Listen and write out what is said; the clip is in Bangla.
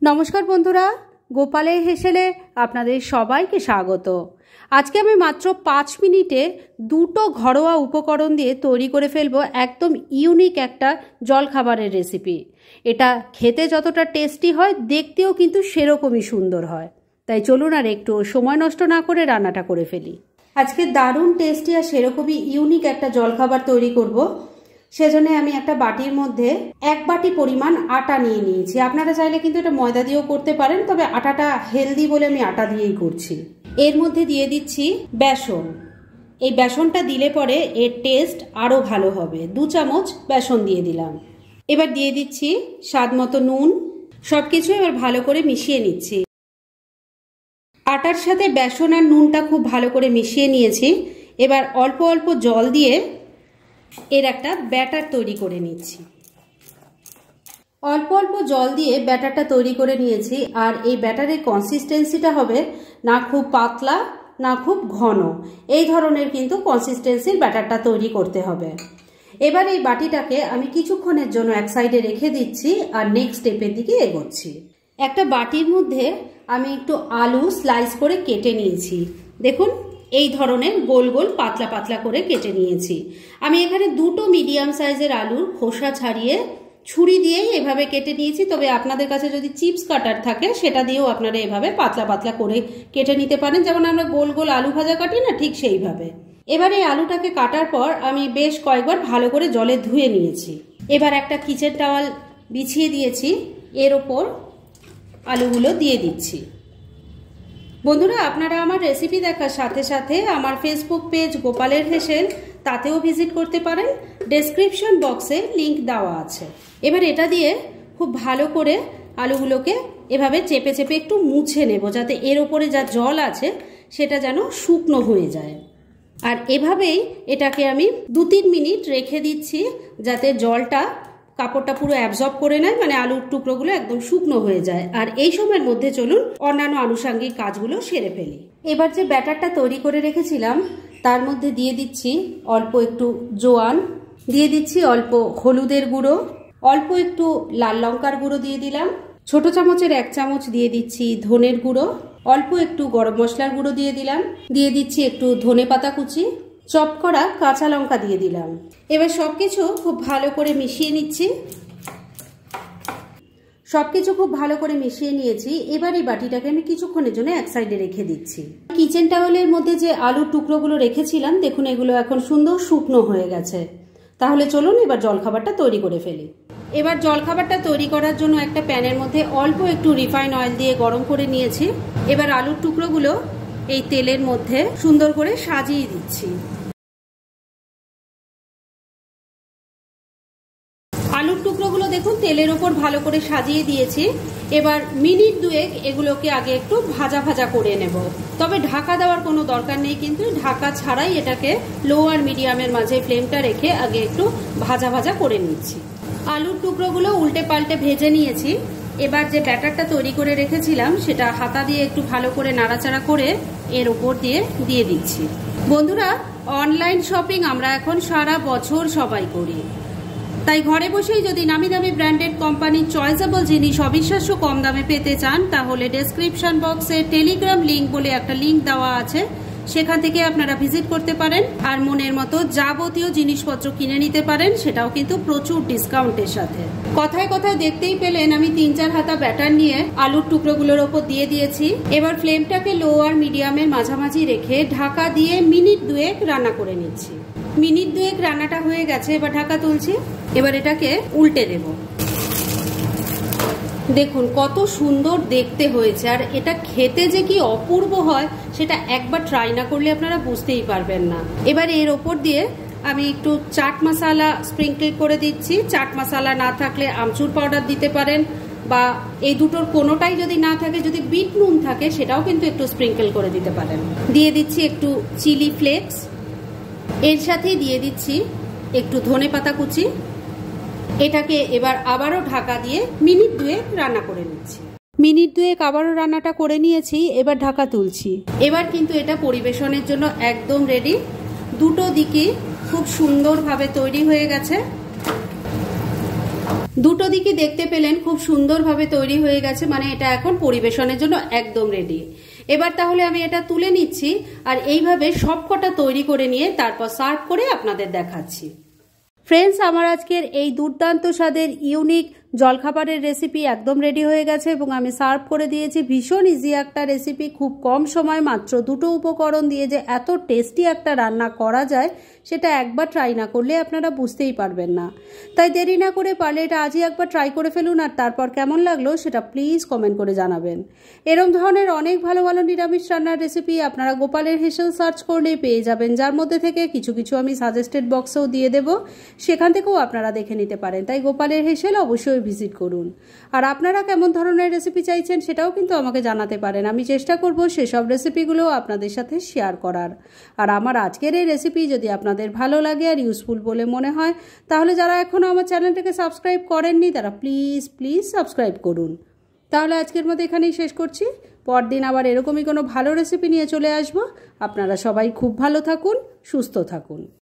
নমস্কার বন্ধুরা, গোপালের হেসেলে আপনাদের সবাইকে স্বাগত। আজকে আমি মাত্র 5 মিনিটে দুটো ঘরোয়া উপকরণ দিয়ে তৈরি করে ফেলবো একদম ইউনিক একটা জলখাবারের রেসিপি। এটা খেতে যতটা টেস্টি হয়, দেখতেও কিন্তু সেরকমই সুন্দর হয়। তাই চলুন আর একটু সময় নষ্ট না করে রান্নাটা করে ফেলি। আজকে দারুণ টেস্টি আর সেরকমই ইউনিক একটা জলখাবার তৈরি করব। সেজন্য আমি একটা বাটির মধ্যে 1 বাটি পরিমাণ আটা নিয়ে নিয়েছি। আপনারা চাইলে কিন্তু এটা ময়দা দিয়েও করতে পারেন, তবে আটাটা হেলদি বলে আমি আটা দিয়েই করছি। এর মধ্যে দিয়ে দিচ্ছি বেসন। এই বেসনটা দিলে পরে এর টেস্ট আরও ভালো হবে। 2 চামচ বেসন দিয়ে দিলাম। এবার দিয়ে দিচ্ছি স্বাদ মতো নুন। সব কিছু এবার ভালো করে মিশিয়ে নিচ্ছি। আটার সাথে বেসন আর নুনটা খুব ভালো করে মিশিয়ে নিয়েছি। এবার অল্প অল্প জল দিয়ে এর একটা ব্যাটার তৈরি করে নিচ্ছি। অল্প অল্প জল দিয়ে ব্যাটারটা তৈরি করে নিয়েছি। আর এই ব্যাটারের কনসিস্টেন্সিটা হবে না খুব পাতলা না খুব ঘন, এই ধরনের কিন্তু কনসিস্টেন্সির ব্যাটারটা তৈরি করতে হবে। এবার এই বাটিটাকে আমি কিছুক্ষণের জন্য এক সাইডে রেখে দিচ্ছি আর নেক্সট স্টেপের দিকে এগোচ্ছি। একটা বাটির মধ্যে আমি একটু আলু স্লাইস করে কেটে নিয়েছি। দেখুন, এই ধরনের গোল গোল পাতলা পাতলা করে কেটে নিয়েছি। আমি এখানে 2টো মিডিয়াম সাইজের আলুর খোসা ছাড়িয়ে ছুরি দিয়েই এভাবে কেটে নিয়েছি। তবে আপনাদের কাছে যদি চিপস কাটার থাকে সেটা দিয়েও আপনারা এভাবে পাতলা পাতলা করে কেটে নিতে পারেন, যেমন আমরা গোল গোল আলু ভাজা কাটি না, ঠিক সেইভাবে। এবার এই আলুটাকে কাটার পর আমি বেশ কয়েকবার ভালো করে জলে ধুয়ে নিয়েছি। এবার একটা কিচেন টাওয়াল বিছিয়ে দিয়েছি, এর ওপর আলুগুলো দিয়ে দিচ্ছি। বন্ধুরা, আপনারা আমার রেসিপি দেখার সাথে সাথে আমার ফেসবুক পেজ গোপালের হেসেল, তাতেও ভিজিট করতে পারেন। ডেসক্রিপশন বক্সে লিংক দেওয়া আছে। এবার এটা দিয়ে খুব ভালো করে আলুগুলোকে এভাবে চেপে চেপে একটু মুছে নেব, যাতে এর ওপরে যা জল আছে সেটা যেন শুকনো হয়ে যায়। আর এভাবেই এটাকে আমি 2-3 মিনিট রেখে দিচ্ছি, যাতে জলটা কাপড়টা পুরো অ্যাবজর্ব করে নেয়, মানে আলুর টুকরোগুলো একদম শুকনো হয়ে যায়। আর এই সময়ের মধ্যে চলুন অন্যান্য আনুষঙ্গিক কাজগুলো সেরে ফেলি। এবার যে ব্যাটারটা তৈরি করে রেখেছিলাম তার মধ্যে দিয়ে দিচ্ছি অল্প একটু জোয়ান, দিয়ে দিচ্ছি অল্প হলুদের গুঁড়ো, অল্প একটু লাল লঙ্কার গুঁড়ো দিয়ে দিলাম, ছোট চামচের 1 চামচ দিয়ে দিচ্ছি ধনের গুঁড়ো, অল্প একটু গরম মশলার গুঁড়ো দিয়ে দিলাম, দিয়ে দিচ্ছি একটু ধনে পাতা কুচি, চপ করা কাঁচা লঙ্কা দিয়ে দিলাম। এবার সবকিছু খুব ভালো করে মিশিয়ে নিচ্ছি। সবকিছু খুব ভালো করে মিশিয়ে নিয়েছি। এবার এই বাটিটাকে আমি কিছুক্ষণের জন্য এক সাইডে রেখে দিচ্ছি। কিচেন টাওয়েলের মধ্যে যে আলুর টুকরোগুলো রেখেছিলাম, দেখুন এগুলো এখন সুন্দর শুকনো হয়ে গেছে। তাহলে চলুন এবার জলখাবারটা তৈরি করে ফেলি। এবার জলখাবারটা তৈরি করার জন্য একটা প্যানের মধ্যে অল্প একটু রিফাইন অয়েল দিয়ে গরম করে নিয়েছি। এবার আলুর টুকরোগুলো এই তেলের মধ্যে সুন্দর করে সাজিয়ে দিচ্ছি। আলুর টুকরোগুলো দেখুন তেলের ওপর ভালো করে সাজিয়ে দিয়েছি। এবার মিনিট 2 এগুলোকে আগে একটু ভাজা ভাজা করে নেব। তবে ঢাকা দেওয়ার কোনো দরকার নেই, কিন্তু ঢাকা ছাড়াই এটাকে লো আর মিডিয়ামের মাঝে ফ্লেমটা রেখে আগে একটু ভাজা ভাজা করে নিচ্ছি। আলুর টুকরোগুলো উল্টে পাল্টে ভেজে নিয়েছি। এবার যে ব্যাটারটা তৈরি করে রেখেছিলাম সেটা হাতা দিয়ে একটু ভালো করে নাড়াচাড়া করে এর ওপর দিয়ে দিচ্ছি। বন্ধুরা, অনলাইন শপিং আমরা এখন সারা বছর সবাই করি। তাই ঘরে বসেই যদি নামি দামি ব্র্যান্ডেড কোম্পানির চয়েসেবল জিনিস অবিশ্বাস্য কম দামে পেতে চান, তাহলে ডেসক্রিপশন বক্সে টেলিগ্রাম লিংক বলে একটা লিংক দেওয়া আছে, সেখান থেকে আপনারা ভিজিট করতে পারেন। আর মনের মতো যাবতীয় জিনিসপত্র কিনে নিতে পারেন, সেটাও কিন্তু প্রচুর ডিসকাউন্টের সাথে। কথায় কথায় দেখতেই পেলেন আমি 3-4 হাতা ব্যাটার নিয়ে আলুর টুকরোগুলোর ওপর দিয়ে দিয়েছি। এবার ফ্লেমটাকে লো আর মিডিয়ামের মাঝামাঝি রেখে ঢাকা দিয়ে মিনিট 2 রান্না করে নিচ্ছি। মিনিট 2 রান্নাটা হয়ে গেছে। এবার ঢাকা তুলছি। এবার এটাকে উল্টে দেব। দেখুন কত সুন্দর দেখতে হয়েছে, আর এটা খেতে যে কি অপূর্ব হয় সেটা একবার ট্রাই না করলে আপনারা বুঝতেই পারবেন না। এবার এর ওপর দিয়ে আমি একটু চাট মশলা স্প্রিঙ্কল করে দিচ্ছি। চাট মশলা না থাকলে আমচুর পাউডার দিতে পারেন, বা এই দুটোর কোনোটাই যদি না থাকে, যদি বিট নুন থাকে সেটাও কিন্তু একটু স্প্রিঙ্কল করে দিতে পারেন। দিয়ে দিচ্ছি একটু চিলি ফ্লেক্স, এর সাথেই দিয়ে দিচ্ছি একটু ধনে পাতা কুচি। এটাকে এবার আবারও ঢাকা দিয়ে মিনিট 2 রান্না করে নিচ্ছি। মিনিট 2 আবারও রান্নাটা করে নিয়েছি। এবার ঢাকা তুলছি। এবার কিন্তু এটা পরিবেশনের জন্য একদম রেডি। দুটো দিকে খুব সুন্দরভাবে তৈরি হয়ে গেছে। দুটো দিকই দেখতে পেলেন খুব সুন্দরভাবে তৈরি হয়ে গেছে, মানে এটা এখন পরিবেশনের জন্য একদম রেডি। এবার তাহলে আমি এটা তুলে নিচ্ছি আর এইভাবে সবকটা তৈরি করে নিয়ে তারপর সার্ভ করে আপনাদের দেখাচ্ছি। ফ্রেন্ডস, আমার আজকের এই দুর্দান্ত স্বাদের ইউনিক জলখাবারের রেসিপি একদম রেডি হয়ে গেছে এবং আমি সার্ভ করে দিয়েছি। ভীষণ ইজি একটা রেসিপি, খুব কম সময় মাত্র দুটো উপকরণ দিয়ে যে এত টেস্টি একটা রান্না করা যায় সেটা একবার ট্রাই না করলে আপনারা বুঝতেই পারবেন না। তাই দেরি না করে পারলে এটা আজই একবার ট্রাই করে ফেলুন আর তারপর কেমন লাগলো সেটা প্লিজ কমেন্ট করে জানাবেন। এরম ধরনের অনেক ভালো ভালো নিরামিষ রান্নার রেসিপি আপনারা গোপালের হেসেল সার্চ করলেই পেয়ে যাবেন, যার মধ্যে থেকে কিছু কিছু আমি সাজেস্টেড বক্সেও দিয়ে দেব, সেখান থেকেও আপনারা দেখে নিতে পারেন। তাই গোপালের হেসেল অবশ্যই ভিজিট করুন। আর আপনারা কেমন ধরনের রেসিপি চাইছেন সেটাও কিন্তু আমাকে জানাতে পারেন, আমি চেষ্টা করব সেসব রেসিপিগুলো আপনাদের সাথে শেয়ার করার। আর আমার আজকের এই রেসিপি যদি আপনাদের ভালো লাগে আর ইউজফুল বলে মনে হয় তাহলে যারা এখনও আমার চ্যানেলটাকে সাবস্ক্রাইব করেননি তারা প্লিজ প্লিজ সাবস্ক্রাইব করুন। তাহলে আজকের মতো এখানেই শেষ করছি, পরদিন আবার এরকমই কোনো ভালো রেসিপি নিয়ে চলে আসব। আপনারা সবাই খুব ভালো থাকুন, সুস্থ থাকুন।